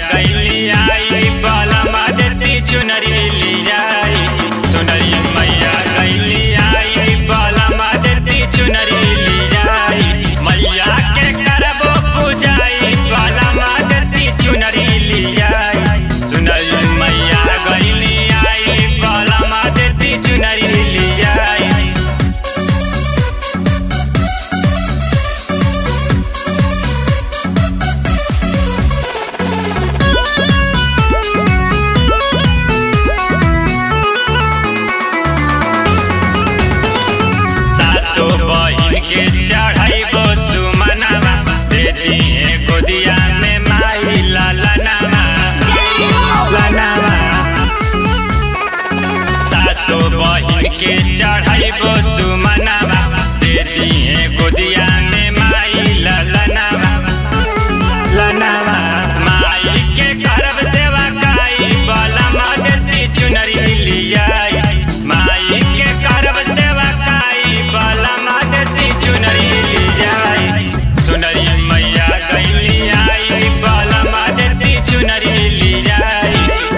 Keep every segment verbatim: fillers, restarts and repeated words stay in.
गईली आई बालमा देती चुनरी लियाई। सुनरी मैया गईली आई बालमा देती चुनरी लियाई। मैया के करबो पूजाई बालमा देती चुनरी लियाई। सुनरी मैया गईली आई बालमा देती चुनरी लियाई। सातो बहिन के चढ़ाइबो सुमनवा देती है गोदिया में माई ललनवा ललनवा। सातो बहिन के चढ़ाइबो सुमनवा देती है गोदिया में माई ललनवा ललनवा। माई के करब सेवा काई बालमा देती चुनरी लियाई। माई के करब सेवा काई बालमा देती चुनरी लियाई। सुनरी मैया गईली आई बालमा देती चुनरी लियाई।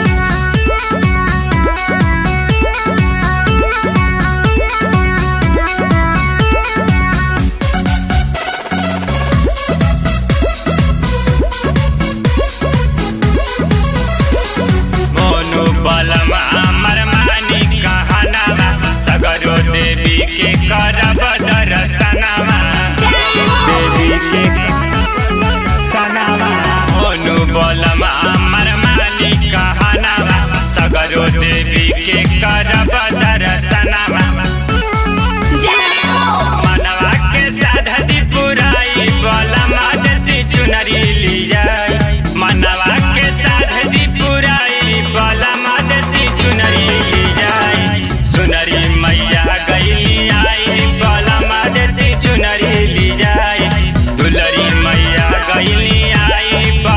मोनू बालमा अमर मानी कहनावा सगरो देवी के करब दर्शनवा देवी के सनावा। मोनू बालमा अमर मानी कहनावा सगरो देवी के करब दर्शनवा। मनवा के साधती पुराई बालमा देती चुनरी लियाई। मनवा के साधती पुराई बालमा देती चुनरी लियाई। सुनरी मैया गईली आई बालमा देती चुनरी लियाई। दुलरी मैया गईली आई।